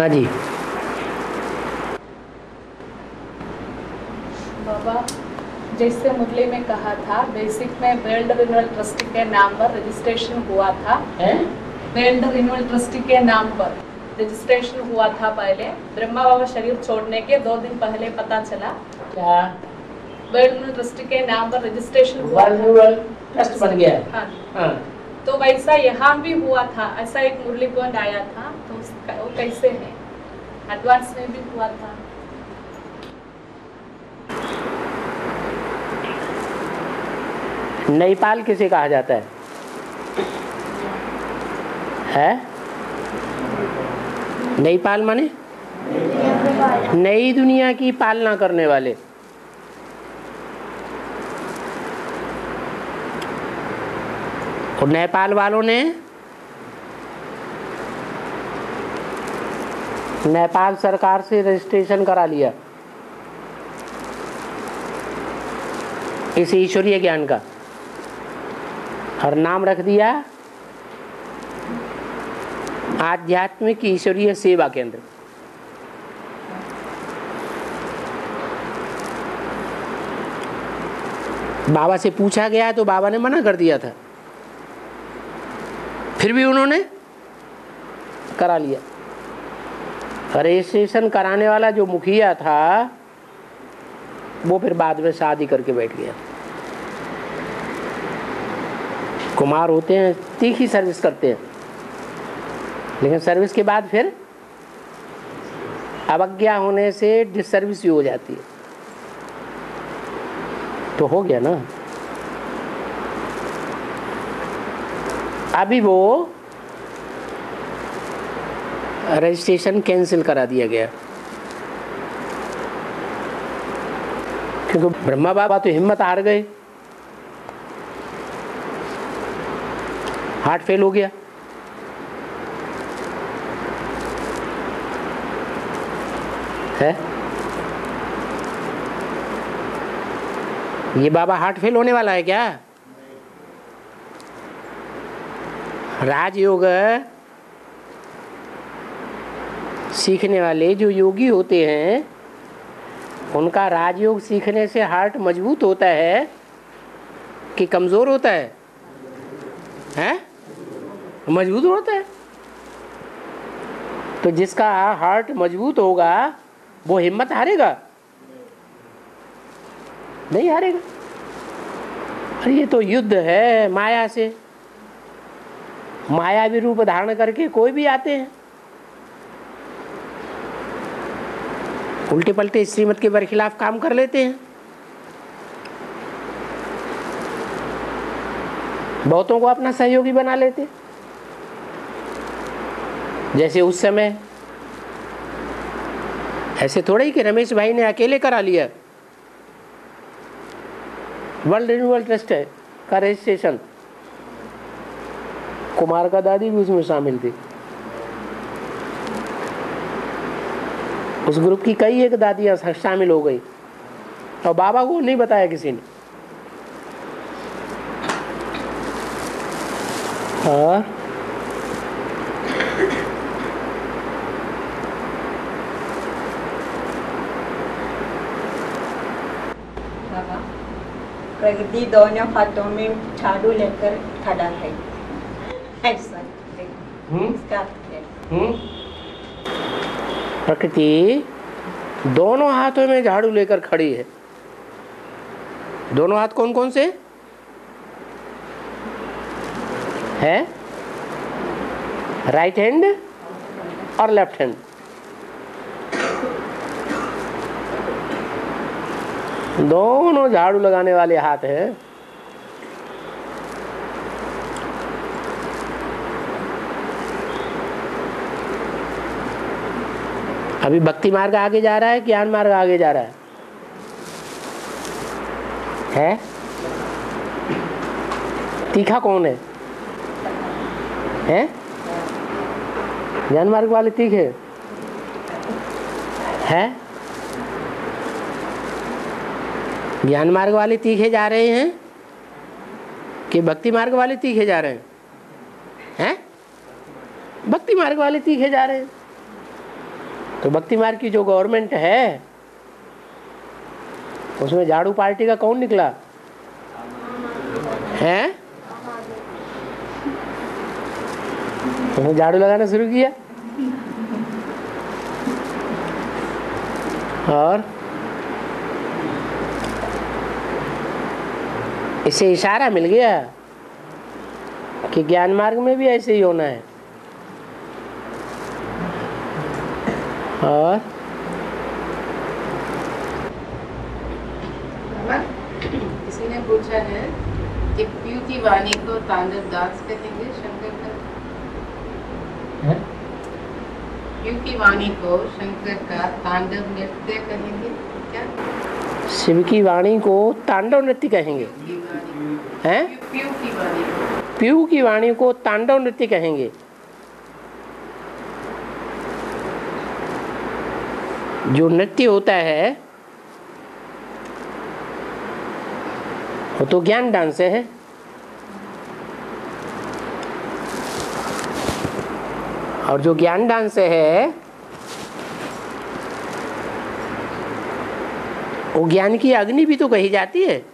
हाँ जी। बाबा, जैसे मुरली में कहा था, बेसिक में वर्ल्ड रिन्यूअल ट्रस्टी के नाम पर रजिस्ट्रेशन हुआ था। वर्ल्ड रिन्यूअल ट्रस्टी के नाम पर रजिस्ट्रेशन हुआ था पहले। ब्रह्मा बाबा शरीर छोड़ने के 2 दिन पहले पता चला। क्या? वर्ल्ड रिन्यूअल ट्रस्टी के नाम पर रजिस्ट्रेशन हुआ वर्ल्ड रिन्यूअल ट्रस्ट बन गया। हाँ। हाँ। तो वैसा यहाँ भी हुआ था, ऐसा एक मुरली पॉइंट आया था। तो वो कैसे है? एडवांस में भी हुआ था। नईपाल किसे कहा जाता है? नईपाल माने नई दुनिया की पालना करने वाले। और नेपाल वालों ने नेपाल सरकार से रजिस्ट्रेशन करा लिया इस ईश्वरीय ज्ञान का और नाम रख दिया आध्यात्मिक ईश्वरीय सेवा केंद्र। बाबा से पूछा गया तो बाबा ने मना कर दिया था, फिर भी उन्होंने करा लिया। रजिस्ट्रेशन कराने वाला जो मुखिया था वो फिर बाद में शादी करके बैठ गया। कुमार होते हैं, तीखी सर्विस करते हैं, लेकिन सर्विस के बाद फिर अवज्ञा होने से डिसर्विस भी हो जाती है। तो हो गया ना। अभी वो रजिस्ट्रेशन कैंसिल करा दिया गया क्योंकि ब्रह्मा बाबा तो हिम्मत हार गए, हार्ट फेल हो गया। है ये बाबा हार्ट फेल होने वाला है क्या? राजयोग सीखने वाले जो योगी होते हैं उनका राजयोग सीखने से हार्ट मजबूत होता है कि कमजोर होता है? हैं? मजबूत होता है। तो जिसका हार्ट मजबूत होगा वो हिम्मत हारेगा? नहीं हारेगा। अरे ये तो युद्ध है माया से। मायावी रूप धारण करके कोई भी आते हैं, उल्टे पलटे श्रीमत के बरखिलाफ काम कर लेते हैं। बहुतों को अपना सहयोगी बना लेते, जैसे उस समय ऐसे थोड़ा ही कि रमेश भाई ने अकेले करा लिया वर्ल्ड रिन्यूअल ट्रस्ट है का रजिस्ट्रेशन। कुमार का दादी भी उसमें शामिल थी। उस ग्रुप की कई एक दादियां शामिल हो गई और बाबा को नहीं बताया किसी ने। और प्रगति दोनों हाथों में झाड़ू लेकर खड़ा है, ऐसा इसका है। प्रकृति दोनों हाथों में झाड़ू लेकर खड़ी है। दोनों हाथ कौन कौन से है? राइट हैंड और लेफ्ट हैंड। दोनों झाड़ू लगाने वाले हाथ हैं। अभी भक्ति मार्ग आगे जा रहा है, ज्ञान मार्ग आगे जा रहा है? तीखा कौन है? हैं? ज्ञान मार्ग वाले तीखे हैं? ज्ञान मार्ग वाले तीखे जा रहे हैं कि भक्ति मार्ग वाले तीखे जा रहे हैं? हैं? भक्ति मार्ग वाले तीखे जा रहे हैं। तो भक्ति मार्ग की जो गवर्नमेंट है उसमें झाड़ू पार्टी का कौन निकला है? उसने झाड़ू लगाना शुरू किया और इसे इशारा मिल गया कि ज्ञान मार्ग में भी ऐसे ही होना है। और किसी ने पूछा है कि पीयू की वाणी को तांडव दास कहेंगे शंकर का? पीयू की वाणी को शंकर का तांडव नृत्य कहेंगे क्या? शिव की वाणी को तांडव नृत्य कहेंगे हैं? पीयू की वाणी को, पीयू की वाणी को तांडव नृत्य कहेंगे। जो नृत्य होता है वो तो ज्ञान डांस है। और जो ज्ञान डांस है वो ज्ञान की अग्नि भी तो कही जाती है।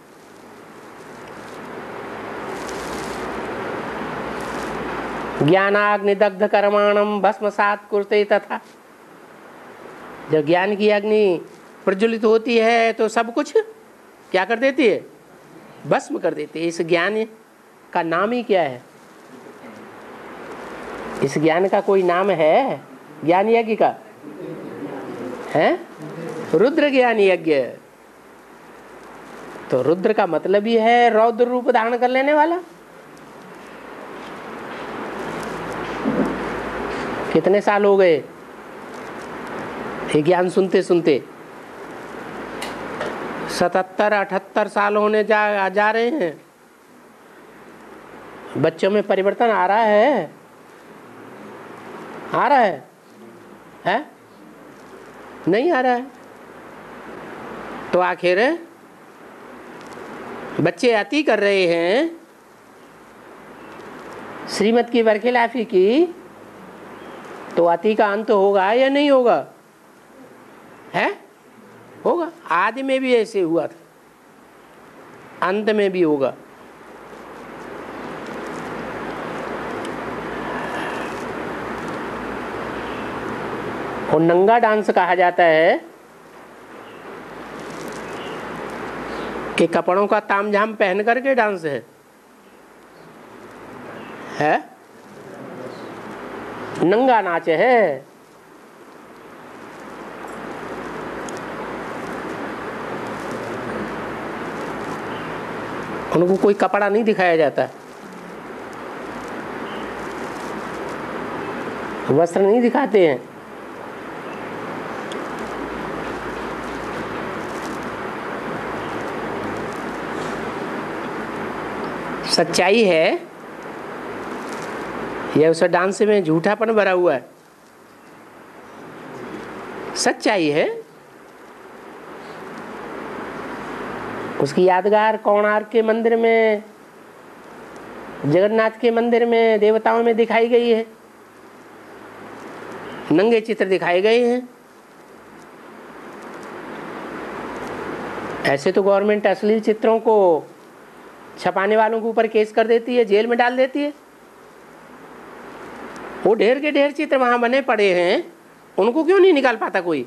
ज्ञानाग्नि दग्ध कर्माणम भस्मसात कुरुते तथा। जब ज्ञान की अग्नि प्रज्वलित होती है तो सब कुछ क्या कर देती है? भस्म कर देती है। इस ज्ञान का नाम ही क्या है? इस ज्ञान का कोई नाम है? ज्ञान यज्ञ का है रुद्र ज्ञान यज्ञ। तो रुद्र का मतलब ही है रौद्र रूप धारण कर लेने वाला। कितने साल हो गए ये ज्ञान सुनते सुनते? 77-78 साल होने जा रहे हैं। बच्चों में परिवर्तन आ रहा है? आ रहा है? नहीं आ रहा है। तो आखिर बच्चे अति कर रहे हैं श्रीमत की बरखिलाफी की, तो अति का अंत होगा या नहीं होगा? है? होगा। आदि में भी ऐसे हुआ था, अंत में भी होगा। और नंगा डांस कहा जाता है कि कपड़ों का तामझाम पहन करके डांस है? नंगा नाच है। उनको कोई कपड़ा नहीं दिखाया जाता, वस्त्र नहीं दिखाते हैं। सच्चाई है या उस डांस में झूठापन भरा हुआ है? सच्चाई है। उसकी यादगार कोणार्क के मंदिर में, जगन्नाथ के मंदिर में, देवताओं में दिखाई गई है। नंगे चित्र दिखाए गए हैं। ऐसे तो गवर्नमेंट अश्लील चित्रों को छपाने वालों के ऊपर केस कर देती है, जेल में डाल देती है। वो ढेर के ढेर चित्र वहां बने पड़े हैं, उनको क्यों नहीं निकाल पाता कोई?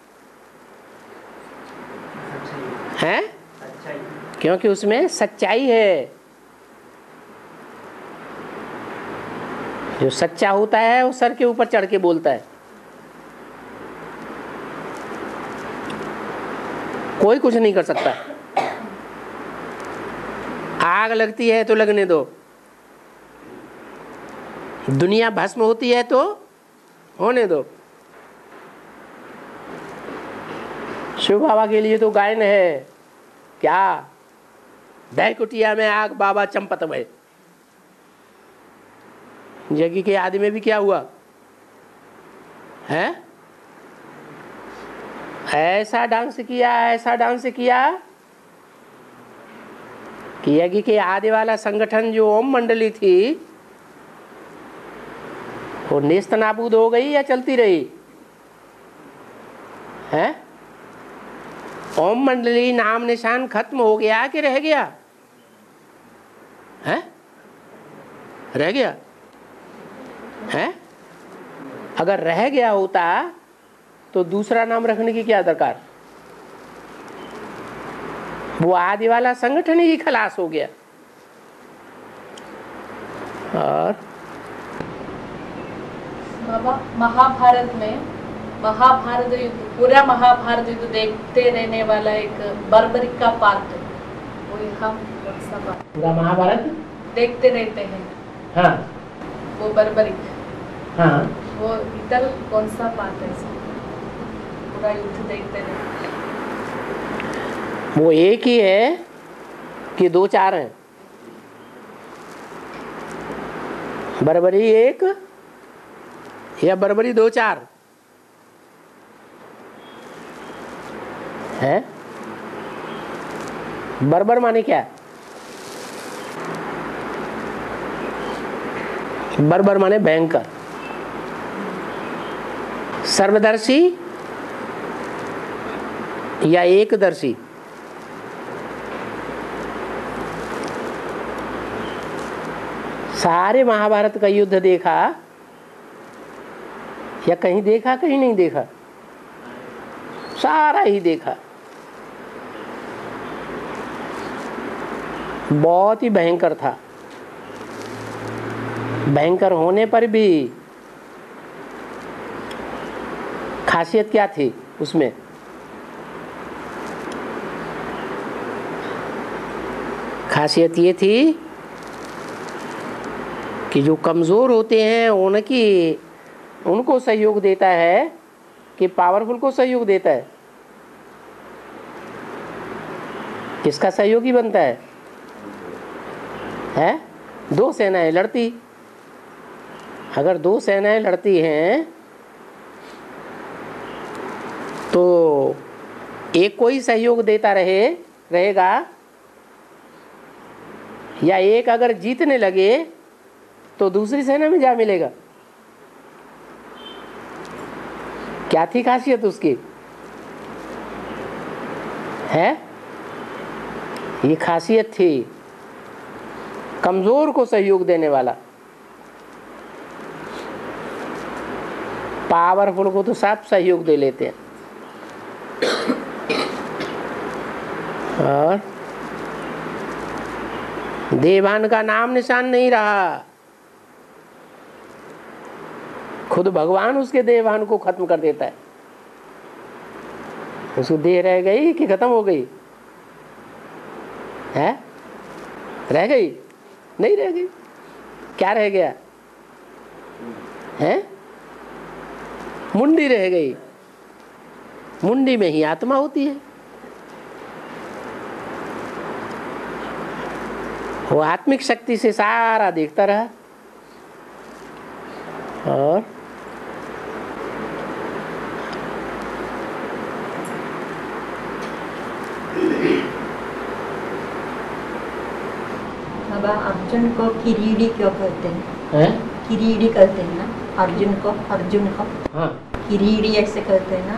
है? क्योंकि उसमें सच्चाई है। जो सच्चा होता है वो सर के ऊपर चढ़ के बोलता है। कोई कुछ नहीं कर सकता। आग लगती है तो लगने दो, दुनिया भस्म होती है तो होने दो। शिव बाबा के लिए तो गायन है क्या? दह कुटिया में आग बाबा चंपत में। यज्ञ के आदि में भी क्या हुआ है? ऐसा डांस किया, ऐसा डांस किया कि यज्ञ के आदि वाला संगठन जो ओम मंडली थी वो नेस्त नाबूद हो गई या चलती रही? है? ओम मंडली नाम निशान खत्म हो गया कि रह गया? है? रह गया है? अगर रह गया होता तो दूसरा नाम रखने की क्या दरकार? वो आदि वाला संगठन ही खलास हो गया। और बाबा महाभारत में महाभारत युद्ध, पूरा महाभारत युद्ध देखते रहने वाला एक बर्बरिक का पार्ट, वो यहाँ कौन सा पार्ट? पूरा महाभारत देखते रहते हैं। हाँ वो बर्बरिक, हाँ, वो इधर कौन सा पार्ट है? पूरा युद्ध देखते रहते। वो एक ही है कि दो चार हैं? बर्बरी एक या बर्बरी दो चार है? बर्बर माने क्या? बर्बर माने भयंकर, सर्वदर्शी या एकदर्शी? सारे महाभारत का युद्ध देखा या कहीं देखा कहीं नहीं देखा? सारा ही देखा। बहुत ही भयंकर था। भयंकर होने पर भी खासियत क्या थी उसमें? खासियत ये थी कि जो कमज़ोर होते हैं उनको सहयोग देता है कि पावरफुल को सहयोग देता है? किसका सहयोगी बनता है? दो सेनाएं लड़ती, अगर दो सेनाएं लड़ती हैं तो एक को ही सहयोग देता रहेगा, या एक अगर जीतने लगे तो दूसरी सेना में जा मिलेगा? क्या थी खासियत उसकी? है ये खासियत थी कमजोर को सहयोग देने वाला। पावरफुल को तो सब सहयोग दे लेते हैं। और देवान का नाम निशान नहीं रहा, खुद भगवान उसके देवान को खत्म कर देता है। उसको देह रह गई कि खत्म हो गई? है? रह गई? नहीं रह गई। क्या रह गया? है? मुंडी रह गई। मुंडी में ही आत्मा होती है। वो आत्मिक शक्ति से सारा देखता रहा। और बाबा अर्जुन को किरीड़ी क्यों कहते हैं? किरीड़ी कहते हैं ना अर्जुन को? हाँ। किरीड़ी ऐसे कहते हैं ना,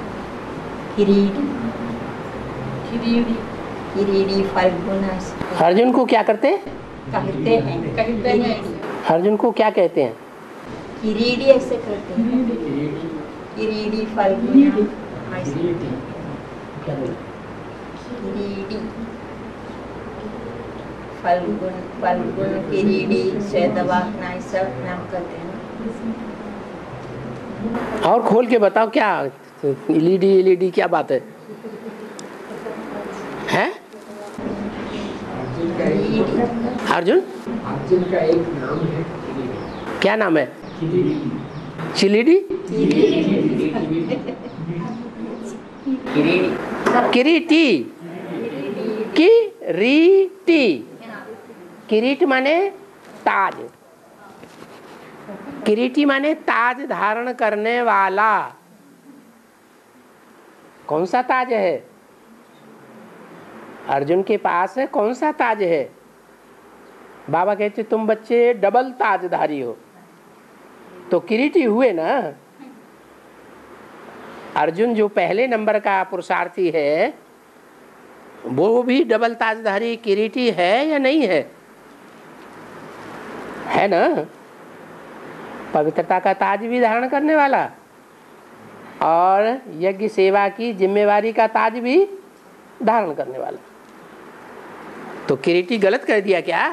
किरीड़ी फाल्गुन ऐसे। अर्जुन को क्या करते हैं? कहते हैं अर्जुन को क्या कहते हैं? किरीड़ी ऐसे कहते हैं। किरीड़ी फाल्गुन किरीड़ी फाल्गुन किरीड़ी श्वेतवाहन ऐसा नाम कहते हैं। और खोल के बताओ क्या एलईडी क्या बात है? हैं? अर्जुन का एक नाम है, क्या नाम है? चिलीडी? किरीटी। किरीटी। किरीट माने ताज। किरीटी माने ताज धारण करने वाला। कौन सा ताज है? अर्जुन के पास है कौन सा ताज है? बाबा कहते तुम बच्चे डबल ताजधारी हो, तो किरीटी हुए ना। अर्जुन जो पहले नंबर का पुरुषार्थी है वो भी डबल ताजधारी किरीटी है या नहीं है? है ना? पवित्रता का ताज भी धारण करने वाला और यज्ञ सेवा की जिम्मेवारी का ताज भी धारण करने वाला। तो किरीटी गलत कर दिया क्या?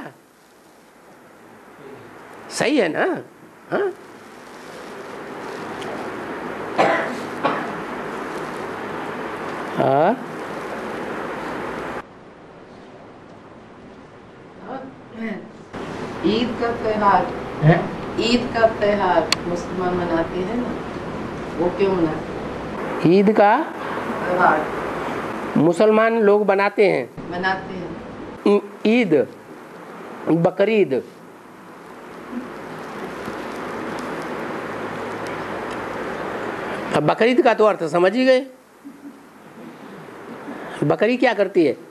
सही है ना? हाँ? ईद का त्योहार ईद का त्योहार मुसलमान मनाते हैं ना, वो क्यों मनाते हैं? ईद का त्योहार मुसलमान लोग बनाते हैं। ईद, बकरीद, अब बकरीद का तो अर्थ समझ ही गए। बकरी क्या करती है?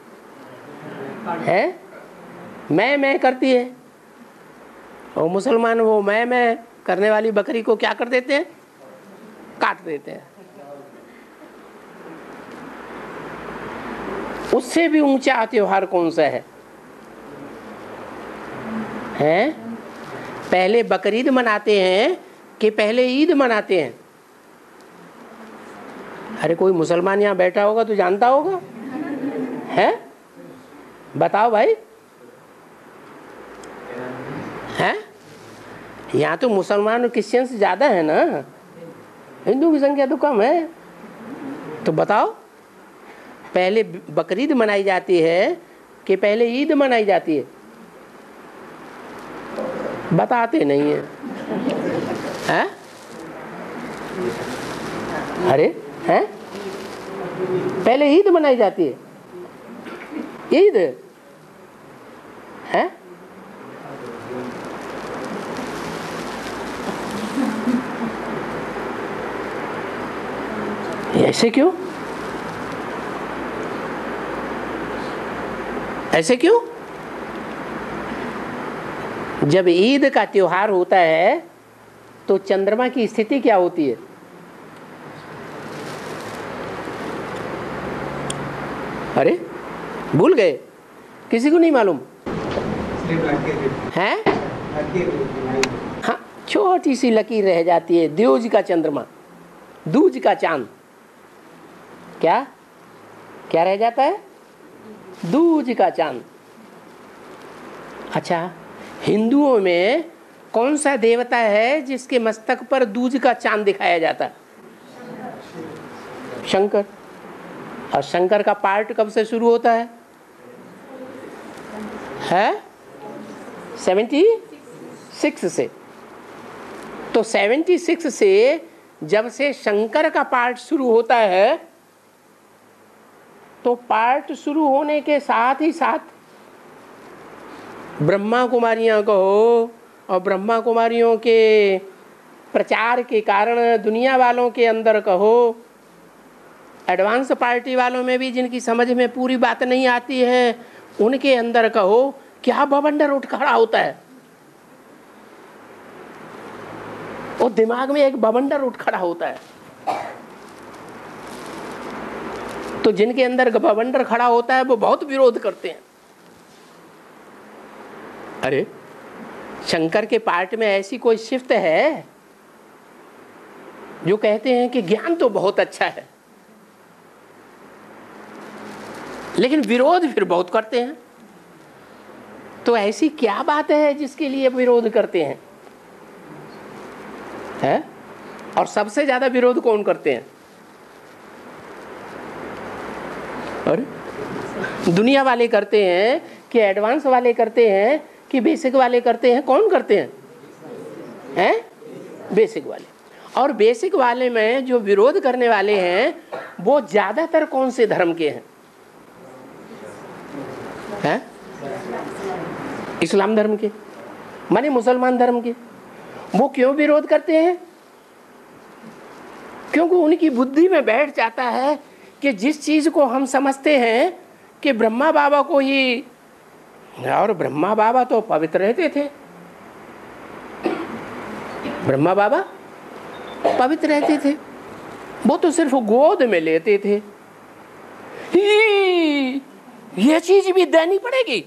मैं करती है, और मुसलमान वो मैं करने वाली बकरी को क्या कर देते हैं? काट देते हैं। उससे भी ऊंचा त्योहार कौन सा है? पहले बकरीद मनाते हैं कि पहले ईद मनाते हैं? अरे कोई मुसलमान यहाँ बैठा होगा तो जानता होगा, है? बताओ भाई। हैं? यहाँ तो मुसलमान और क्रिश्चियंस ज़्यादा है ना, हिंदू की संख्या तो कम है। तो बताओ, पहले बकरीद मनाई जाती है कि पहले ईद मनाई जाती है? बताते नहीं है, हैं? अरे हैं? पहले ईद मनाई जाती है? ईद है? ऐसे क्यों? ऐसे क्यों? जब ईद का त्योहार होता है तो चंद्रमा की स्थिति क्या होती है? अरे भूल गए? किसी को नहीं मालूम है? हाँ, छोटी सी लकीर रह जाती है, द्विज का चंद्रमा, दूज का चांद। क्या क्या रह जाता है? दूज का चांद। अच्छा, हिंदुओं में कौन सा देवता है जिसके मस्तक पर दूज का चांद दिखाया जाता है? शंकर। और शंकर का पार्ट कब से शुरू होता है? 76 से। तो 76 से जब से शंकर का पार्ट शुरू होता है, तो पार्ट शुरू होने के साथ ही साथ ब्रह्मा कुमारियाँ कहो, और ब्रह्मा कुमारियों के प्रचार के कारण दुनिया वालों के अंदर कहो, एडवांस पार्टी वालों में भी जिनकी समझ में पूरी बात नहीं आती है, उनके अंदर कहो, क्या बवंडर उठ खड़ा होता है। वो दिमाग में एक बवंडर उठ खड़ा होता है। तो जिनके अंदर बवंडर खड़ा होता है वो बहुत विरोध करते हैं। अरे शंकर के पार्ट में ऐसी कोई शिफ्ट है जो कहते हैं कि ज्ञान तो बहुत अच्छा है, लेकिन विरोध फिर बहुत करते हैं। तो ऐसी क्या बात है जिसके लिए विरोध करते हैं? है? और सबसे ज्यादा विरोध कौन करते हैं? अरे दुनिया वाले करते हैं कि एडवांस वाले करते हैं कि बेसिक वाले करते हैं? कौन करते हैं? हैं? बेसिक वाले। और बेसिक वाले में जो विरोध करने वाले हैं वो ज्यादातर कौन से धर्म के हैं? हैं? इस्लाम धर्म के, माने मुसलमान धर्म के। वो क्यों विरोध करते हैं? क्योंकि उनकी बुद्धि में बैठ जाता है कि जिस चीज को हम समझते हैं कि ब्रह्मा बाबा को ही, और ब्रह्मा बाबा तो पवित्र रहते थे, ब्रह्मा बाबा पवित्र रहते थे, वो तो सिर्फ गोद में लेते थे। ये चीज भी देनी पड़ेगी।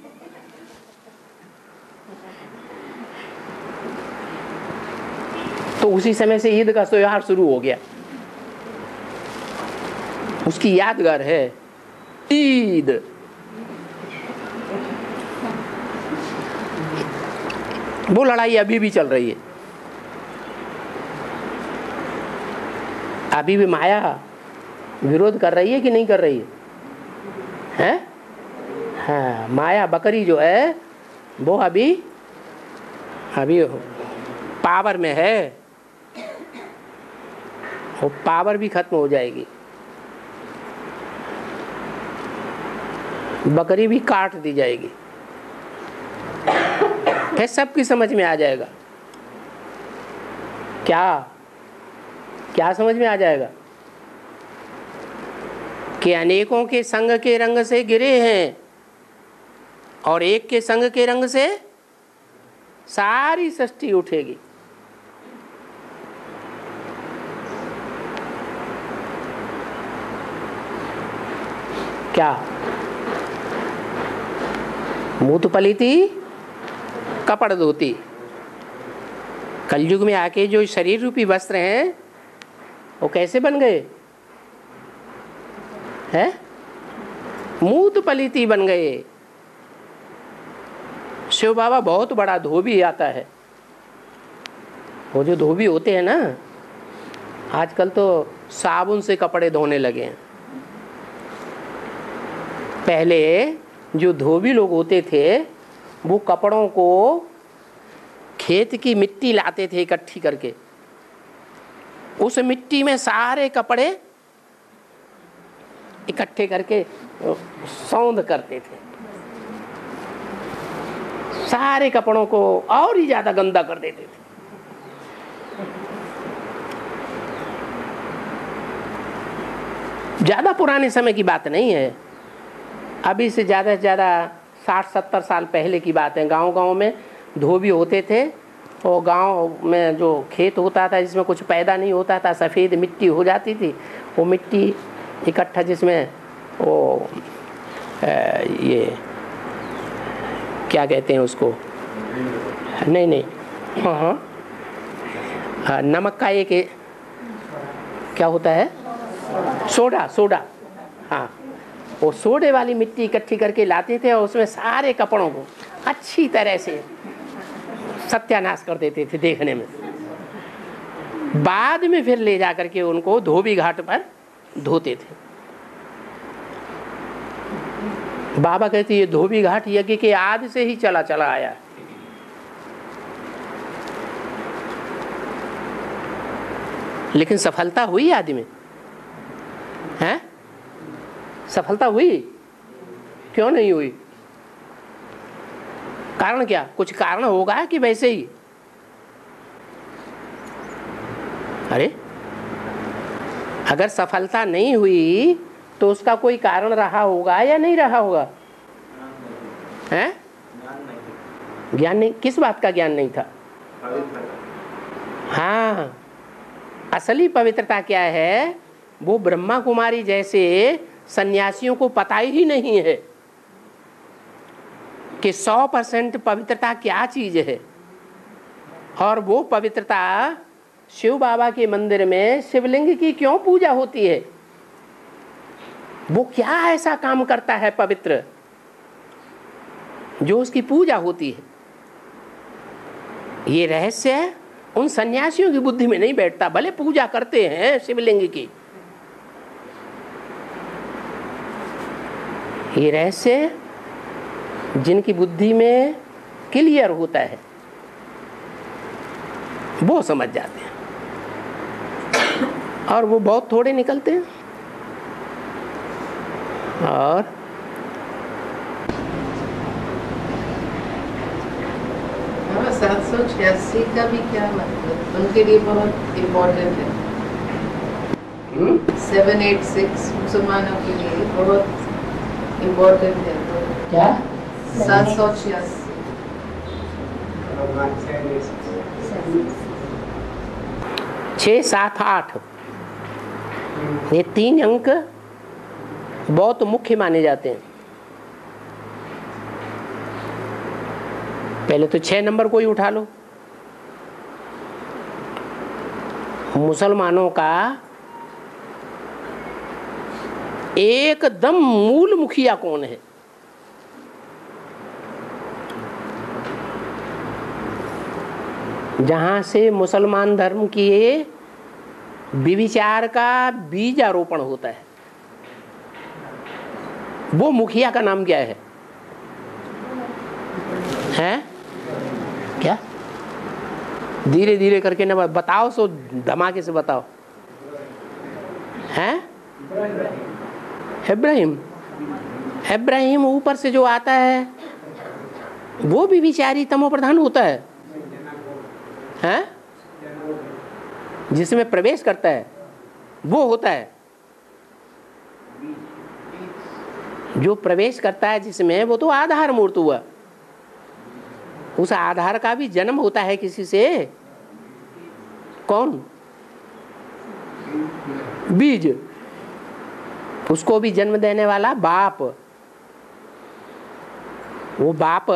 तो उसी समय से ईद का त्योहार शुरू हो गया। उसकी यादगार है ईद। वो लड़ाई अभी भी चल रही है। अभी भी माया विरोध कर रही है कि नहीं कर रही है? हाँ, माया बकरी जो है वो अभी पावर में है। वो पावर भी खत्म हो जाएगी, बकरी भी काट दी जाएगी, फिर सबकी समझ में आ जाएगा। क्या समझ में आ जाएगा कि अनेकों के संग के रंग से गिरे हैं और एक के संग के रंग से सारी सृष्टि उठेगी। क्या मूत पलीती कपड़ धोती। कलयुग में आके जो शरीर रूपी वस्त्र हैं वो कैसे बन गए हैं? मूत पलीती बन गए। शिव बाबा बहुत बड़ा धोबी आता है। वो जो धोबी होते हैं ना, आजकल तो साबुन से कपड़े धोने लगे हैं। पहले जो धोबी लोग होते थे वो कपड़ों को खेत की मिट्टी लाते थे इकट्ठी करके, उस मिट्टी में सारे कपड़े इकट्ठे करके सौंध करते थे। सारे कपड़ों को और ही ज्यादा गंदा कर देते थे। ज्यादा पुराने समय की बात नहीं है, अभी से ज्यादा 60-70 साल पहले की बात है। गांव-गांव में धोबी होते थे और गांव में जो खेत होता था जिसमें कुछ पैदा नहीं होता था, सफ़ेद मिट्टी हो जाती थी, वो मिट्टी इकट्ठा जिसमें वो ये क्या कहते हैं उसको, नहीं हाँ नमक का एक क्या होता है, सोडा। हाँ, वो सोडे वाली मिट्टी इकट्ठी करके लाते थे और उसमें सारे कपड़ों को अच्छी तरह से सत्यानाश कर देते थे देखने में। बाद में फिर ले जा करके उनको धोबी घाट पर धोते थे। बाबा कहते ये धोबी घाट यज्ञ के आदि से ही चला आया। लेकिन सफलता हुई आदि में है? सफलता हुई? क्यों नहीं हुई? कारण क्या? कुछ कारण होगा कि वैसे ही? अरे अगर सफलता नहीं हुई तो उसका कोई कारण रहा होगा या नहीं रहा होगा? हैं? ज्ञान नहीं। किस बात का ज्ञान नहीं था? हाँ, असली पवित्रता क्या है वो ब्रह्मा कुमारी जैसे सन्यासियों को पता ही नहीं है कि 100% पवित्रता क्या चीज है। और वो पवित्रता शिव बाबा के मंदिर में शिवलिंग की क्यों पूजा होती है? वो क्या ऐसा काम करता है पवित्र जो उसकी पूजा होती है? ये रहस्य उन सन्यासियों की बुद्धि में नहीं बैठता। भले पूजा करते हैं शिवलिंग की, ये रहस्य जिनकी बुद्धि में क्लियर होता है वो समझ जाते हैं, और वो बहुत थोड़े निकलते हैं। और हाँ, 786 का भी क्या मतलब उनके लिए बहुत इम्पोर्टेंट है। 786 मुसलमानों के लिए बहुत इम्पोर्टेंट है। क्या? 786 6, 7, 8 ये 3 अंक बहुत मुख्य माने जाते हैं। पहले तो 6 नंबर को ही उठा लो। मुसलमानों का एकदम मूल मुखिया कौन है? जहां से मुसलमान धर्म की विविचार का बीज आरोपण होता है, वो मुखिया का नाम क्या है? हैं? क्या? धीरे धीरे करके ना बताओ, सो धमाके से बताओ। हैं? इब्राहिम। इब्राहिम ऊपर से जो आता है वो भी विचारी तमो प्रधान होता है, हैं? जिसमें प्रवेश करता है वो होता है, जो प्रवेश करता है जिसमें, वो तो आधार मूर्त हुआ। उस आधार का भी जन्म होता है किसी से। कौन? बीज। उसको भी जन्म देने वाला बाप। वो बाप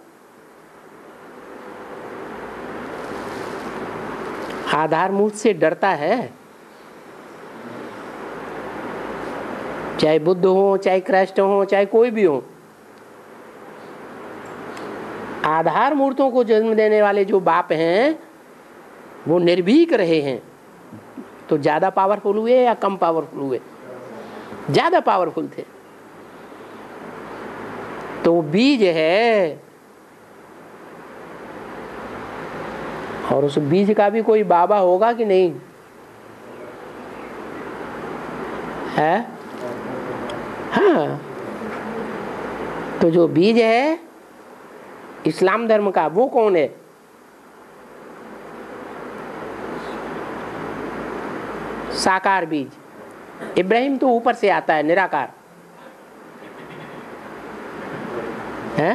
आधार मूर्त से डरता है। चाहे बुद्ध हो, चाहे कृष्ण हो, चाहे कोई भी हो, आधार मूर्तों को जन्म देने वाले जो बाप हैं वो निर्भीक रहे हैं। तो ज्यादा पावरफुल हुए या कम पावरफुल हुए? ज्यादा पावरफुल थे। तो बीज है, और उस बीज का भी कोई बाबा होगा कि नहीं है? हाँ। तो जो बीज है इस्लाम धर्म का, वो कौन है? साकार बीज। इब्राहिम तो ऊपर से आता है, निराकार है।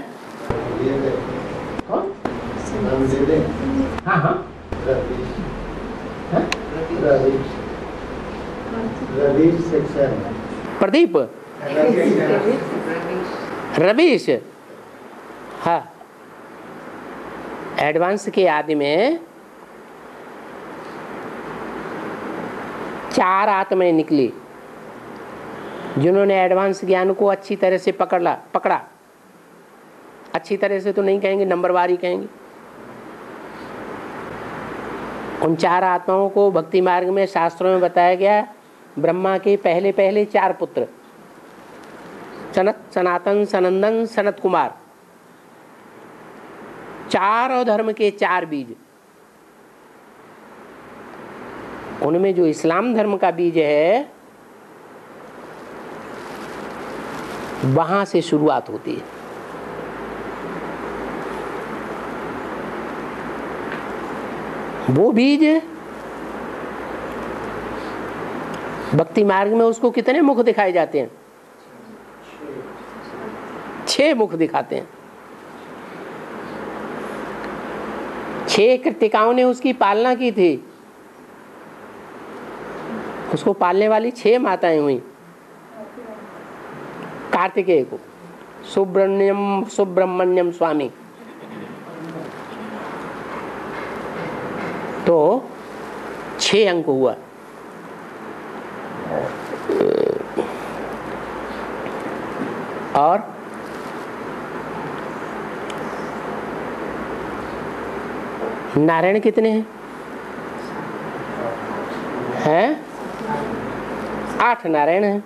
हाँ हाँ, प्रदीप, रवीश। हाँ, एडवांस के आदि में 4 आत्माएं निकली जिन्होंने एडवांस ज्ञान को अच्छी तरह से पकड़ा। अच्छी तरह से तो नहीं कहेंगे, नंबरवार ही कहेंगे। उन 4 आत्माओं को भक्ति मार्ग में शास्त्रों में बताया गया। ब्रह्मा के पहले 4 पुत्र, सनत, सनातन, सनंदन, सनत कुमार। 4 धर्म के 4 बीज। उनमें जो इस्लाम धर्म का बीज है वहां से शुरुआत होती है। वो बीज भक्ति मार्ग में उसको कितने मुख दिखाए जाते हैं? 6 मुख दिखाते हैं। 6 कृतिकाओं ने उसकी पालना की थी। उसको पालने वाली 6 माताएं हुई। कार्तिकेय को सुब्रमण्यम स्वामी, तो 6 अंक हुआ। और नारायण कितने हैं? 8 नारायण हैं।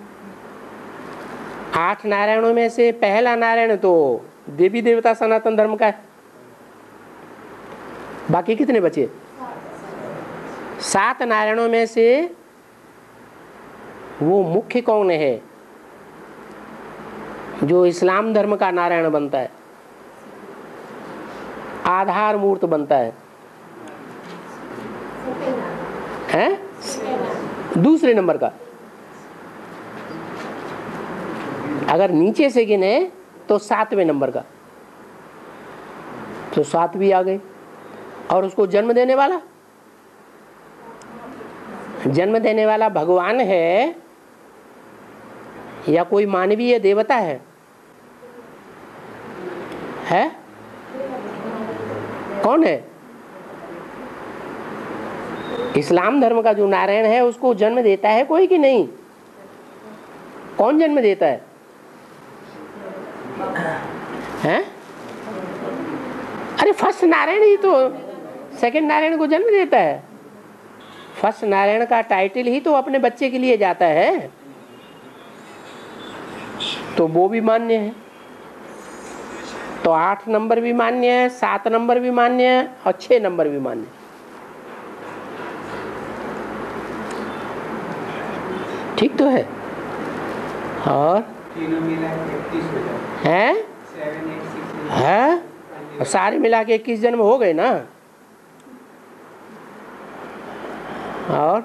8 नारायणों में से पहला नारायण तो देवी देवता सनातन धर्म का है। बाकी कितने बचे? 7 नारायणों में से वो मुख्य कौन है जो इस्लाम धर्म का नारायण बनता है, आधार मूर्त बनता है? दूसरे नंबर का। अगर नीचे से गिने तो 7वें नंबर का, तो 7 भी आ गए। और उसको जन्म देने वाला जन्म देने वाला भगवान है या कोई मानवीय देवता है? कौन है? इस्लाम धर्म का जो नारायण है उसको जन्म देता है कोई कि नहीं? कौन जन्म देता है? हैं? अरे फर्स्ट नारायण ही तो सेकंड नारायण को जन्म देता है। फर्स्ट नारायण का टाइटल ही तो अपने बच्चे के लिए जाता है, तो वो भी मान्य है। तो 8 नंबर भी मान्य है, 7 नंबर भी मान्य है और 6 नंबर भी मान्य है। ठीक तो है। और हैं? है? सारे मिला के 21 जन्म हो गए ना। और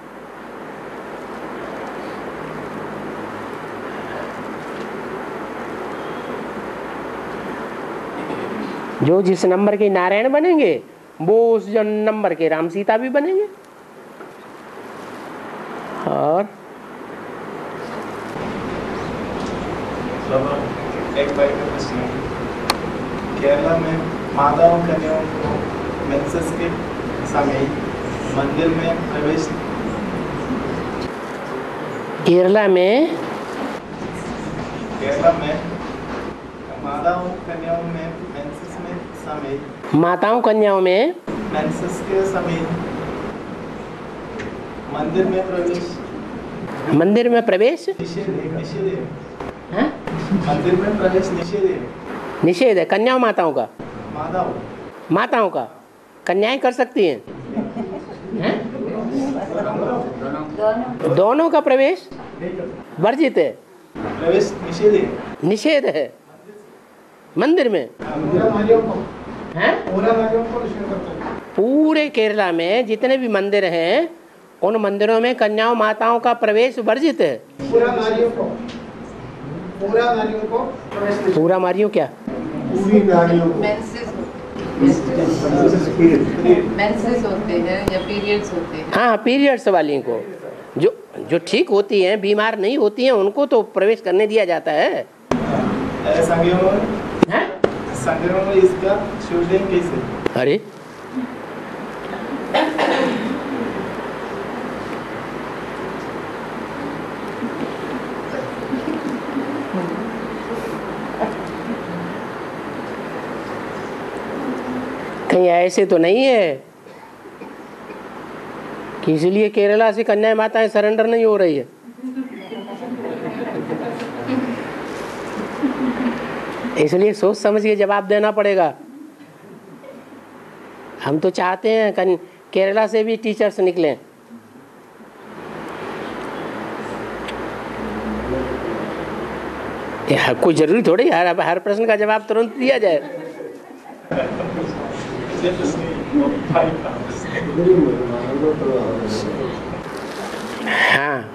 जो जिस नंबर के नारायण बनेंगे वो उस नंबर के राम सीता भी बनेंगे। और एक भाई का प्रश्न है, केरला में माताओं कन्याओं को मेंसेस के समय मंदिर में प्रवेश, केरला में माताओं कन्याओं में मेंसेस में समय, माताओं कन्याओं में मेंसेस के समय मंदिर में प्रवेश निषेध है। मंदिर में प्रवेश निषेध है। कन्याओं माताओं का? माताओं का। कन्याएं कर सकती हैं? दोनों का प्रवेश वर्जित है। प्रवेश निषेध है मंदिर में। पूरे केरला में जितने भी मंदिर हैं उन मंदिरों में कन्याओं माताओं का प्रवेश वर्जित है। पूरा नारियों क्या? पूरी नारियों को मेंसेस होते हैं या पीरियड्स होते हैं। हाँ, पीरियड्स वाली को, जो ठीक होती हैं, बीमार नहीं होती हैं, उनको तो प्रवेश करने दिया जाता है। संगम में इसका शूटिंग कैसे? अरे कहीं ऐसे तो नहीं है कि इसलिए केरला से कन्या माताएं सरेंडर नहीं हो रही है। इसलिए सोच समझ के जवाब देना पड़ेगा। हम तो चाहते हैं केरला से भी टीचर्स निकलें। कोई जरूरी थोड़ी हर प्रश्न का जवाब तुरंत दिया जाए। हाँ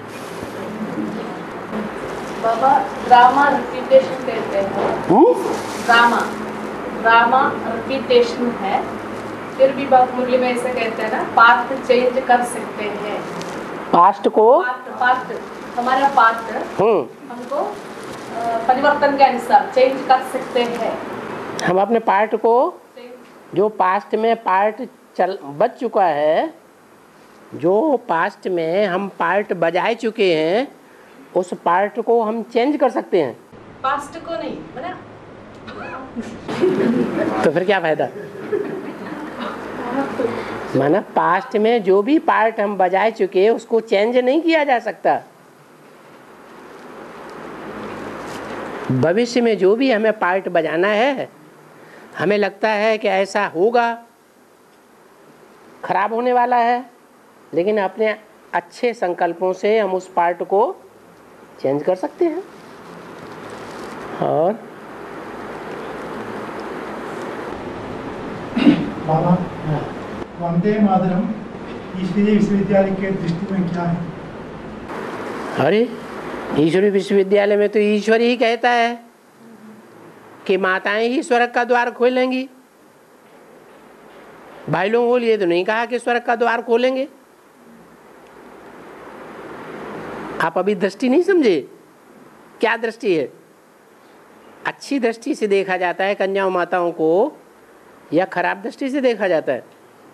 बाबा, ड्रामा रिपीटेशन कहते हैं। ड्रामा रिपीटेशन है, फिर भी बात मुरली में ऐसे कहते हैं ना, पास्ट चेंज कर सकते हैं। पास्ट को पास्ट हमारा पास्ट हमको परिवर्तन के अनुसार चेंज कर सकते हैं। हम अपने पार्ट को, जो पास्ट में पार्ट बज चुका है, जो पास्ट में हम पार्ट बजाए चुके हैं, उस पार्ट को हम चेंज कर सकते हैं। पास्ट को नहीं बना तो फिर क्या फायदा? माना पास्ट में जो भी पार्ट हम बजाए चुके हैं उसको चेंज नहीं किया जा सकता। भविष्य में जो भी हमें पार्ट बजाना है, हमें लगता है कि ऐसा होगा, खराब होने वाला है, लेकिन अपने अच्छे संकल्पों से हम उस पार्ट को चेंज कर सकते हैं। और बाबा, वंदे मातरम ईश्वरीय विश्वविद्यालय के दृष्टि में क्या है? अरे ईश्वरीय विश्वविद्यालय में तो ईश्वर ही कहता है कि माताएं ही स्वर्ग का द्वार खोलेंगी। भाई लोग बोलिए तो नहीं कहा कि स्वर्ग का द्वार खोलेंगे। आप अभी दृष्टि नहीं समझे, क्या दृष्टि है? अच्छी दृष्टि से देखा जाता है कन्याओं माताओं को या खराब दृष्टि से देखा जाता है?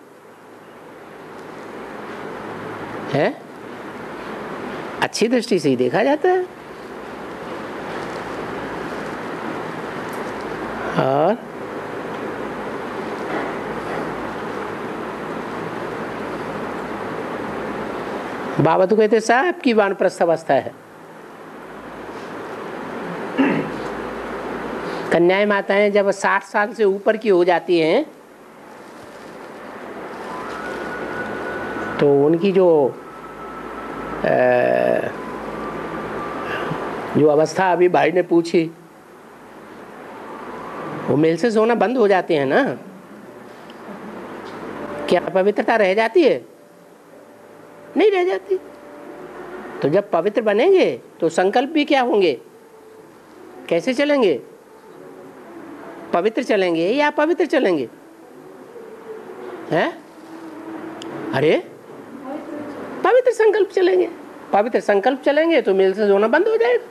हैं? अच्छी दृष्टि से ही देखा जाता है। और बाबा तो कहते साहब की वानप्रस्थ अवस्था है। कन्याएं माताएं जब 60 साल से ऊपर की हो जाती हैं तो उनकी जो अवस्था अभी भाई ने पूछी, वो मेंसेस होना बंद हो जाते हैं ना। क्या पवित्रता रह जाती है? नहीं रह जाती। तो जब पवित्र बनेंगे तो संकल्प भी क्या होंगे? कैसे चलेंगे? पवित्र चलेंगे या अपवित्र चलेंगे? हैं? अरे पवित्र संकल्प चलेंगे। पवित्र संकल्प चलेंगे तो मेंसेस होना बंद हो जाएगा।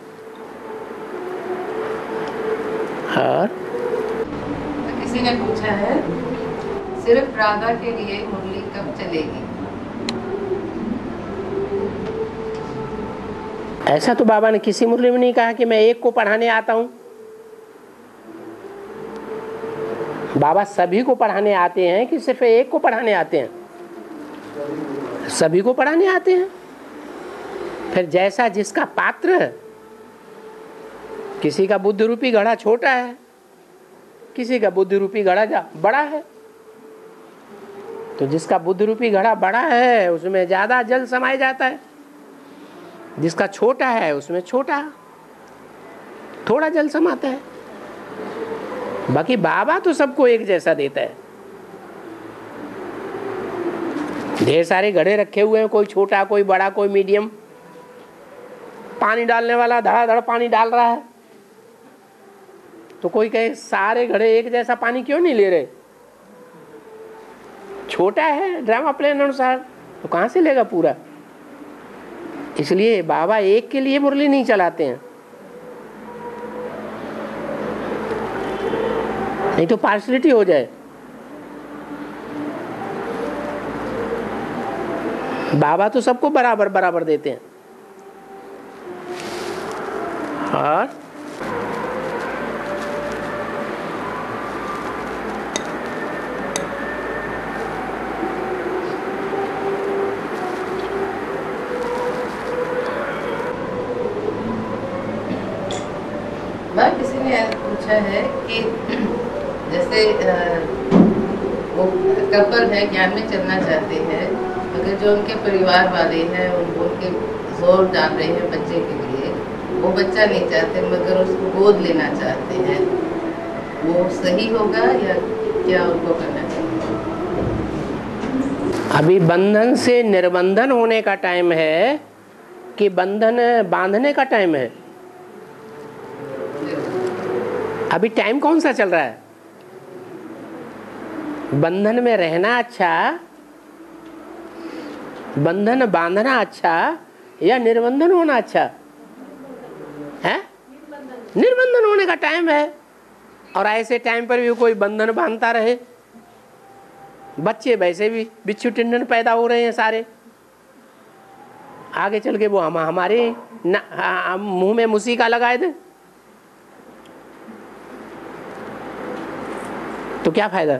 और किसी ने पूछा है सिर्फ राधा के लिए मुरली कब चलेगी? ऐसा तो बाबा ने किसी मुरली में नहीं कहा कि मैं एक को पढ़ाने आता हूं। बाबा सभी को पढ़ाने आते हैं कि सिर्फ एक को पढ़ाने आते हैं? सभी को पढ़ाने आते हैं। फिर जैसा जिसका पात्र है, किसी का बुद्धि रूपी घड़ा छोटा है, किसी का बुद्धि रूपी घड़ा बड़ा है। तो जिसका बुद्धि रूपी घड़ा बड़ा है उसमें ज्यादा जल समाया जाता है, जिसका छोटा है उसमें छोटा थोड़ा जल समाता है। बाकी बाबा तो सबको एक जैसा देता है। ढेर सारे घड़े रखे हुए हैं, कोई छोटा कोई बड़ा कोई मीडियम। पानी डालने वाला धड़ाधड़ पानी डाल रहा है, तो कोई कहे सारे घड़े एक जैसा पानी क्यों नहीं ले रहे? छोटा है ड्रामा प्लान अनुसार, तो कहां से लेगा पूरा? इसलिए बाबा एक के लिए मुरली नहीं चलाते हैं, नहीं तो पार्शलिटी हो जाए। बाबा तो सबको बराबर बराबर देते हैं। और किसी ने पूछा है कि जैसे वो कपल है ज्ञान में चलना चाहते हैं, अगर जो उनके परिवार वाले हैं उनके जोर डाल रहे हैं बच्चे के लिए, वो बच्चा नहीं चाहते मगर उसको गोद लेना चाहते हैं, वो सही होगा या क्या उनको करना चाहिए? अभी बंधन से निर्बंधन होने का टाइम है कि बंधन बांधने का टाइम है? अभी टाइम कौन सा चल रहा है? बंधन में रहना अच्छा, बंधन बांधना अच्छा या निर्बंधन होना अच्छा है? निर्बंधन होने का टाइम है। और ऐसे टाइम पर भी कोई बंधन बांधता रहे, बच्चे वैसे भी बिच्छू टिंडन पैदा हो रहे हैं सारे, आगे चल के वो हमारे मुंह में मुसीका लगाए दे तो क्या फायदा?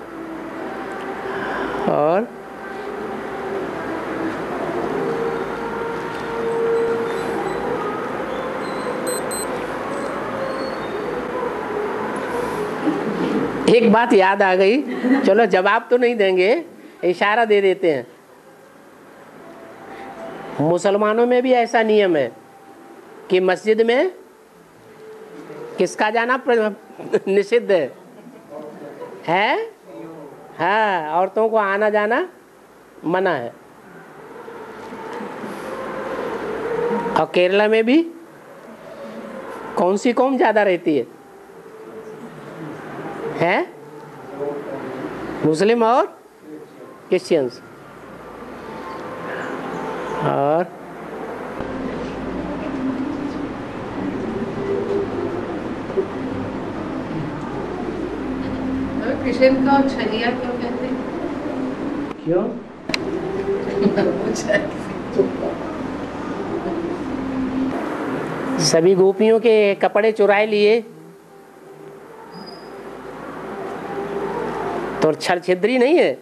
और एक बात याद आ गई, चलो जवाब तो नहीं देंगे, इशारा दे देते हैं। मुसलमानों में भी ऐसा नियम है कि मस्जिद में किसका जाना निषिद्ध है? हाँ, औरतों को आना जाना मना है। और केरला में भी कौन सी कौम ज्यादा रहती है? हैं? मुस्लिम और क्रिश्चियंस। और किशन का छलिया क्यों कहते हैं? क्यों? सभी गोपियों के कपड़े चुराए लिए तो छल छिद्री नहीं है।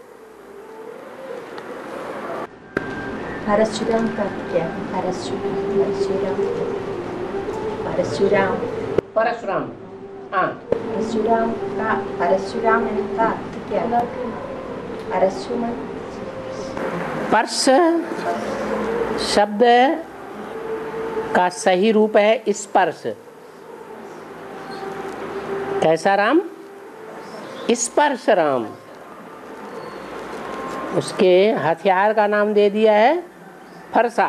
परशुराम का क्या? परशुराम परशुराम परशुराम, हाँ, परशुराम का अर्थ क्या? परशुराम पर्श शब्द का सही रूप है स्पर्श। कैसा राम? स्पर्श राम। उसके हथियार का नाम दे दिया है फरसा।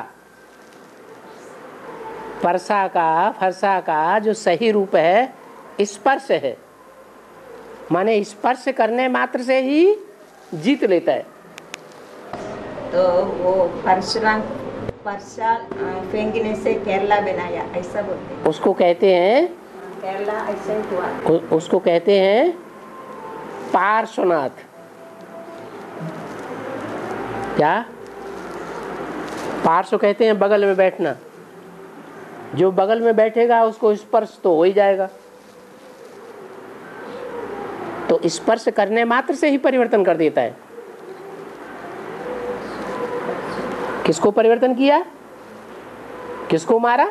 फरसा का जो सही रूप है स्पर्श है, माने स्पर्श करने मात्र से ही जीत लेता है। तो वो परशुराम परसा फेंकने से केरला बनाया, ऐसा बोलते हैं। उसको कहते हैं, केरला ऐसे ही हुआ। उसको कहते हैं पार्श्वनाथ। क्या? पार्श्व कहते हैं बगल में बैठना। जो बगल में बैठेगा उसको स्पर्श तो हो ही जाएगा। तो स्पर्श करने मात्र से ही परिवर्तन कर देता है। किसको परिवर्तन किया? किसको मारा?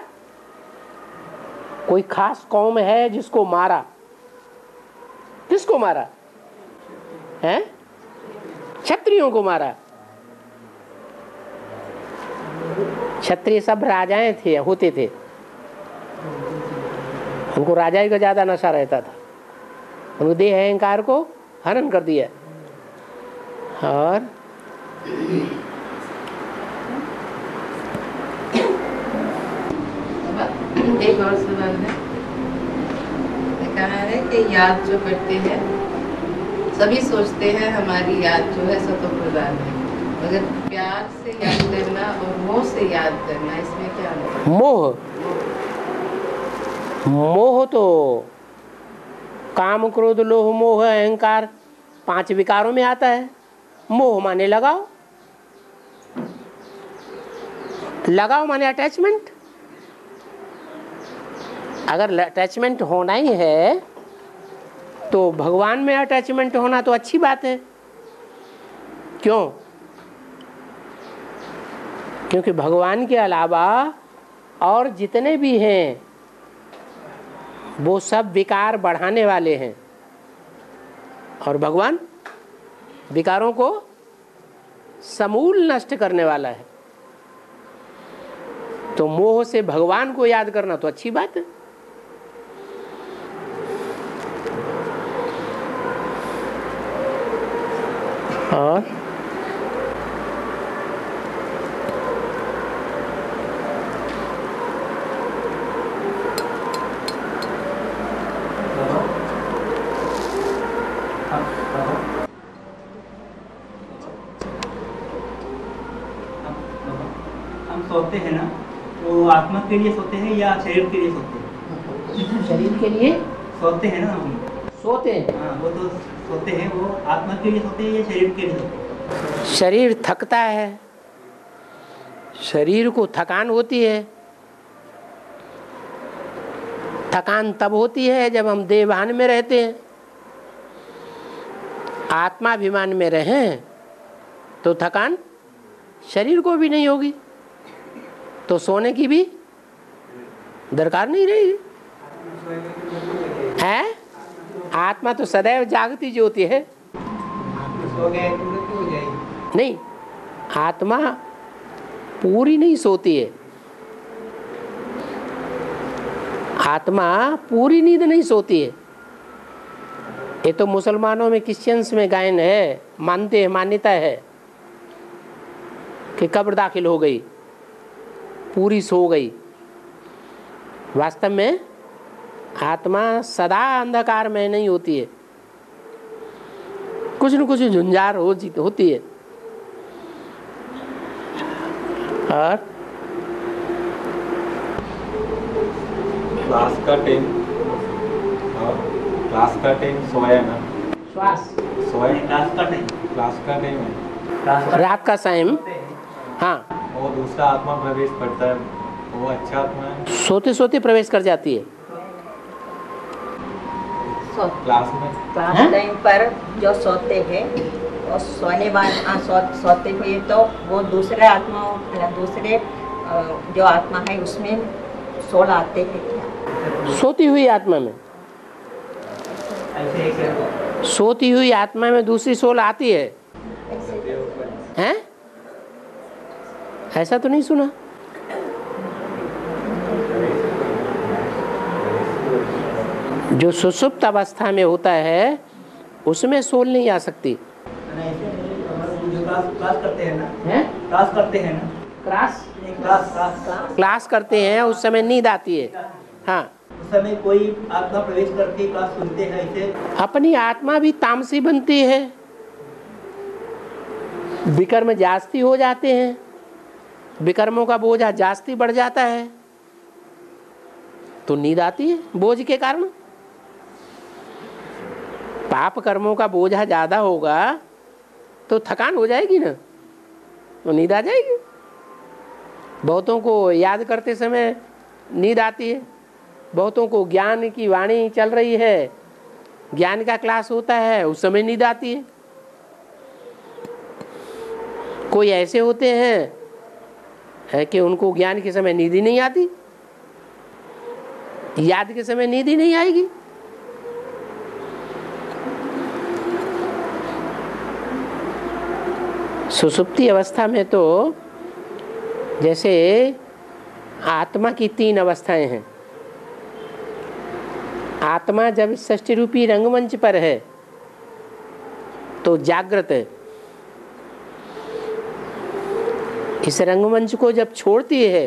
कोई खास कौम है जिसको मारा। किसको मारा है? क्षत्रियों को मारा। क्षत्रिय सब राजाएं थे, होते थे। उनको राजाई का ज्यादा नशा रहता था। उनको देह अहंकार को हनन कर दिया। और एक और सवाल है, कहा है कि याद जो करते हैं, सभी सोचते हैं हमारी याद जो है सतो प्रधान है, मगर प्यार से याद करना और मोह से याद करना, इसमें क्या है? मोह तो काम क्रोध लोभ मोह अहंकार 5 विकारों में आता है। मोह माने लगाओ, लगाओ माने अटैचमेंट। अगर अटैचमेंट होना ही है तो भगवान में अटैचमेंट होना तो अच्छी बात है। क्यों? क्योंकि भगवान के अलावा और जितने भी हैं वो सब विकार बढ़ाने वाले हैं, और भगवान विकारों को समूल नष्ट करने वाला है। तो मोह से भगवान को याद करना तो अच्छी बात है। और हम सोते हैं ना, वो आत्मा के लिए सोते हैं या शरीर के लिए सोते हैं? शरीर के लिए सोते हैं ना हम। सोते हैं। हाँ, वो तो सोते हैं, वो आत्मा के लिए सोते हैं या शरीर के लिए सोते हैं? शरीर थकता है, शरीर को थकान होती है। थकान तब होती है जब हम देहभान में रहते हैं। आत्माभिमान में रहें तो थकान शरीर को भी नहीं होगी, तो सोने की भी दरकार नहीं रहेगी। है? आत्मा तो सदैव जागती ज्योति है। नहीं, आत्मा पूरी नहीं सोती है। आत्मा पूरी नींद नहीं सोती है। ये तो मुसलमानों में, क्रिश्चियंस में गायन है, मानते हैं, मान्यता है कि कब्र दाखिल हो गई, पूरी सो गई। वास्तव में आत्मा सदा अंधकार में नहीं होती है, कुछ न कुछ झुंझार होती है। और क्लास का टाइम सोया ना, श्वास, क्लास का टाइम, क्लास का टाइम है, रात का टाइम। हाँ, वो दूसरा आत्मा प्रवेश करता है, वो अच्छा आत्मा है, सोते सोते प्रवेश कर जाती है। क्लास में क्लास टाइम पर जो सोते हैं और सोने बाद सोते हुए तो वो दूसरे आत्मा दूसरे जो आत्मा है उसमें सोल आते हैं क्या? सोती हुई आत्मा में, सोती हुई आत्मा में दूसरी सोल आती है, हैं? ऐसा तो नहीं सुना। जो सुषुप्त अवस्था में होता है उसमें सोल नहीं आ सकती। जो क्लास करते हैं ना, हैं? क्लास करते हैं ना, क्लास करते हैं, उस समय नींद आती है। हाँ, उस समय कोई आत्मा प्रवेश करके क्लास सुनते हैं, ऐसे अपनी आत्मा भी तामसी बनती है, विकर्म जास्ती हो जाते हैं, विकर्मों का बोझा जास्ती बढ़ जाता है तो नींद आती है बोझ के कारण। पाप कर्मों का बोझा ज्यादा होगा तो थकान हो जाएगी ना, तो नींद आ जाएगी। बहुतों को याद करते समय नींद आती है, बहुतों को ज्ञान की वाणी चल रही है, ज्ञान का क्लास होता है, उस समय नींद आती है। कोई ऐसे होते हैं है कि उनको ज्ञान के समय नींद ही नहीं आती, याद के समय नींद ही नहीं आएगी। सुसुप्ति अवस्था में तो जैसे आत्मा की 3 अवस्थाएं हैं। आत्मा जब षष्ठी रूपी रंगमंच पर है तो जागृत है, इस रंगमंच को जब छोड़ती है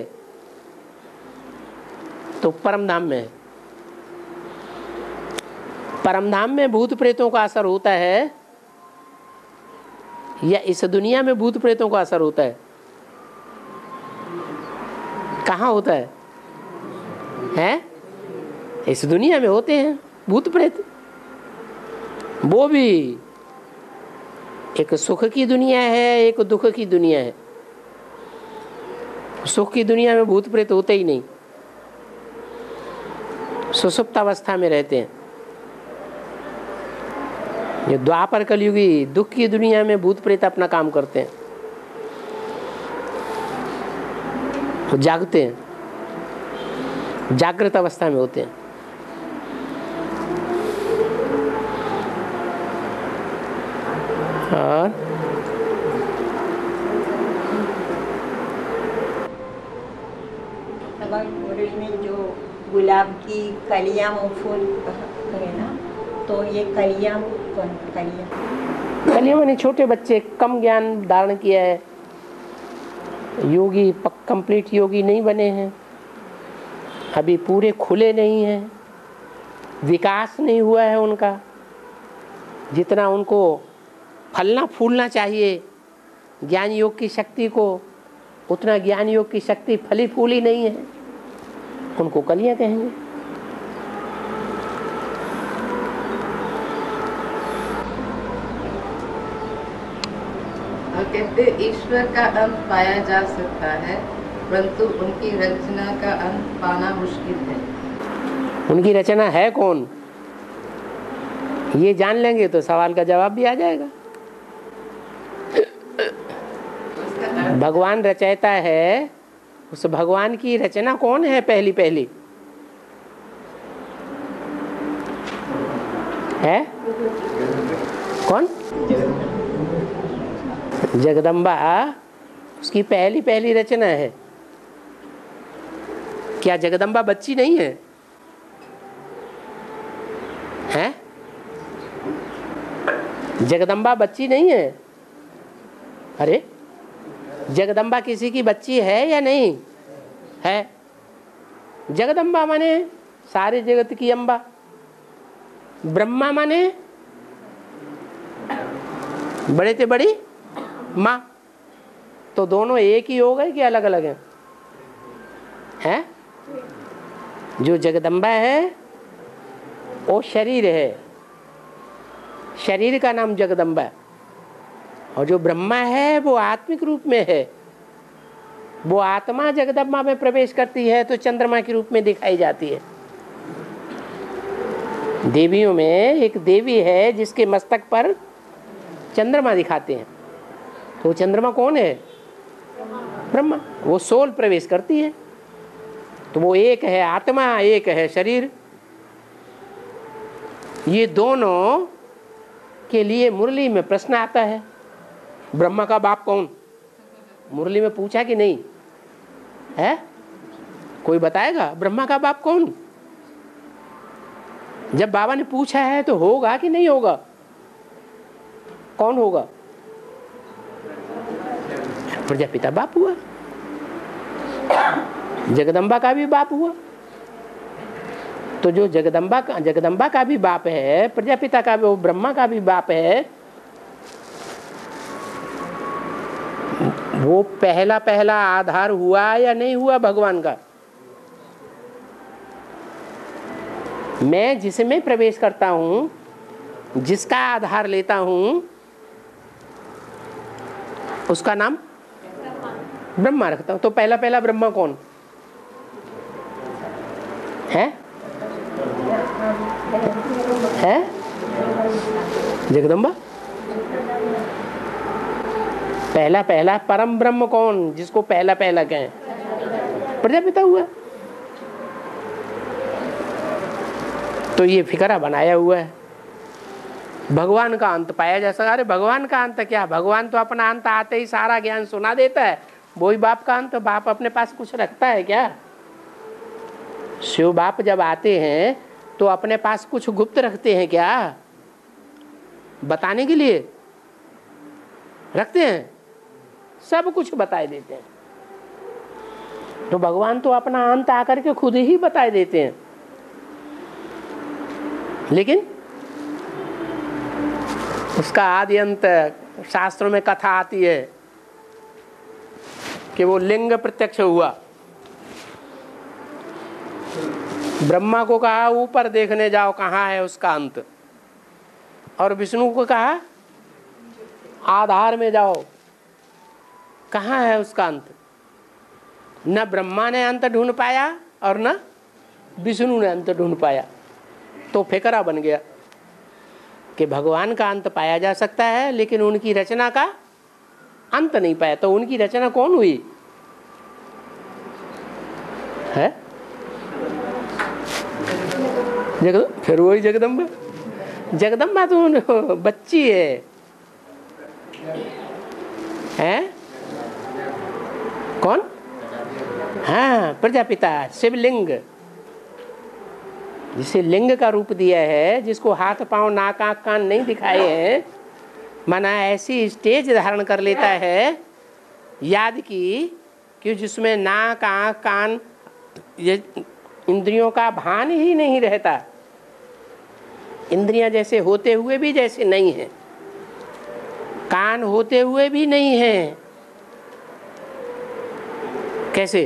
तो परमधाम में है। परमधाम में भूत प्रेतों का असर होता है या इस दुनिया में भूत प्रेतों का असर होता है? कहाँ होता है? हैं? इस दुनिया में होते हैं भूत प्रेत। वो भी एक सुख की दुनिया है, एक दुख की दुनिया है। सुख की दुनिया में भूत प्रेत होते ही नहीं, सुषुप्त अवस्था में रहते हैं। ये द्वापर कलयुगी दुख की दुनिया में भूत प्रेत अपना काम करते हैं, वो जागते हैं, जागृत अवस्था में होते हैं। और में जो गुलाब की कलियां वो फूल है ना, तो ये कलियां कलियां माने छोटे बच्चे, कम ज्ञान धारण किया है, योगी कंप्लीट योगी नहीं बने हैं, अभी पूरे खुले नहीं हैं, विकास नहीं हुआ है उनका, जितना उनको फलना फूलना चाहिए ज्ञान योग की शक्ति को, उतना ज्ञान योग की शक्ति फली फूली नहीं है, उनको कलियां कहेंगे। कहते ईश्वर का अंत पाया जा सकता है, परंतु उनकी रचना का अंत पाना मुश्किल है। उनकी रचना है कौन, ये जान लेंगे तो सवाल का जवाब भी आ जाएगा। भगवान रचयिता है, उस भगवान की रचना कौन है? पहली पहली है कौन? जगदम्बा, उसकी पहली पहली रचना है। क्या जगदम्बा बच्ची नहीं है? हैं? जगदम्बा बच्ची नहीं है? अरे जगदम्बा किसी की बच्ची है या नहीं है? जगदम्बा माने सारे जगत की अम्बा, ब्रह्मा माने बड़े से बड़ी माँ, तो दोनों एक ही हो गए कि अलग अलग हैं? हैं? जो जगदम्बा है वो शरीर है शरीर का नाम जगदम्बा, और जो ब्रह्मा है वो आत्मिक रूप में है। वो आत्मा जगदम्बा में प्रवेश करती है तो चंद्रमा के रूप में दिखाई जाती है। देवियों में एक देवी है जिसके मस्तक पर चंद्रमा दिखाते हैं, तो चंद्रमा कौन है? ब्रह्मा। वो सोल प्रवेश करती है, तो वो एक है आत्मा, एक है शरीर। ये दोनों के लिए मुरली में प्रश्न आता है, ब्रह्मा का बाप कौन? मुरली में पूछा कि नहीं है? कोई बताएगा ब्रह्मा का बाप कौन? जब बाबा ने पूछा है तो होगा कि नहीं होगा? कौन होगा? प्रजापिता बाप हुआ, जगदम्बा का भी बाप हुआ। तो जो जगदम्बा का भी बाप है, प्रजापिता का भी, वो ब्रह्मा का भी बाप है, वो पहला पहला आधार हुआ या नहीं हुआ भगवान का? मैं जिसमें प्रवेश करता हूं, जिसका आधार लेता हूं, उसका नाम ब्रह्मा रखता हूं। तो पहला पहला ब्रह्मा कौन है? है जगदम्बा। पहला पहला परम ब्रह्म कौन, जिसको पहला पहला कहें? प्रजापिता हुआ। तो ये फिकरा बनाया हुआ है, भगवान का अंत पाया जा सका। अरे भगवान का अंत क्या, भगवान तो अपना अंत आते ही सारा ज्ञान सुना देता है। वही बाप का अंत, बाप अपने पास कुछ रखता है क्या? शिव बाप जब आते हैं तो अपने पास कुछ गुप्त रखते हैं क्या? बताने के लिए रखते हैं? सब कुछ बताए देते हैं। तो भगवान तो अपना अंत आकर के खुद ही बताए देते हैं, लेकिन उसका आदि अंत शास्त्रों में कथा आती है कि वो लिंग प्रत्यक्ष हुआ। ब्रह्मा को कहा ऊपर देखने जाओ कहाँ है उसका अंत, और विष्णु को कहा आधार में जाओ कहाँ है उसका अंत। न ब्रह्मा ने अंत ढूंढ पाया और न विष्णु ने अंत ढूंढ पाया। तो फिकरा बन गया कि भगवान का अंत पाया जा सकता है, लेकिन उनकी रचना का अंत नहीं पाया। तो उनकी रचना कौन हुई है? फिर वही जगदम्बा। जगदम्बा तो बच्ची है, हैं? कौन? हाँ, प्रजापिता, शिवलिंग, जिसे लिंग का रूप दिया है, जिसको हाथ पांव नाक आँख कान नहीं दिखाए हैं, माना ऐसी स्टेज धारण कर लेता है याद की कि जिसमें नाक आँख कान ये इंद्रियों का भान ही नहीं रहता। इंद्रियां जैसे होते हुए भी जैसे नहीं है, कान होते हुए भी नहीं है। कैसे?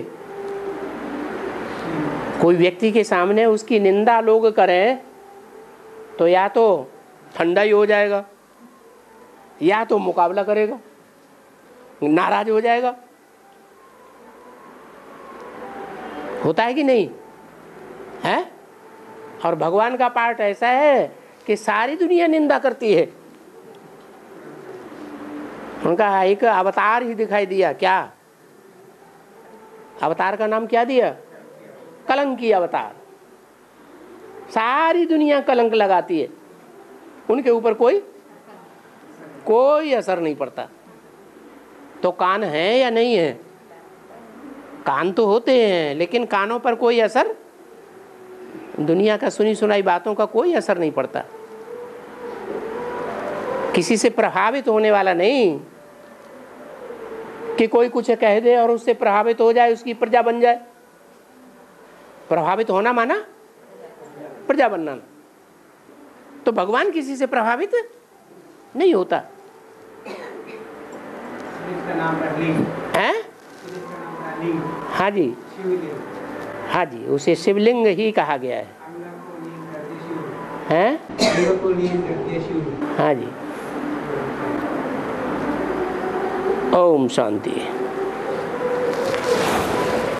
कोई व्यक्ति के सामने उसकी निंदा लोग करें तो या तो ठंडा ही हो जाएगा, या तो मुकाबला करेगा, नाराज हो जाएगा। होता है कि नहीं है? और भगवान का पार्ट ऐसा है कि सारी दुनिया निंदा करती है। उनका एक अवतार ही दिखाई दिया। क्या अवतार का नाम क्या दिया? कलंकी अवतार। सारी दुनिया कलंक लगाती है, उनके ऊपर कोई असर नहीं पड़ता। तो कान है या नहीं है? कान तो होते हैं, लेकिन कानों पर कोई असर, दुनिया का सुनी सुनाई बातों का कोई असर नहीं पड़ता। किसी से प्रभावित होने वाला नहीं कि कोई कुछ कह दे और उससे प्रभावित हो जाए, उसकी प्रजा बन जाए। प्रभावित होना माना प्रजा बनना। तो भगवान किसी से प्रभावित नहीं होता है। हाँ जी, हाँ जी, उसे शिवलिंग ही कहा गया है। हैं? शिव को लिए करती है शिव। हाँ जी। ओम शांति।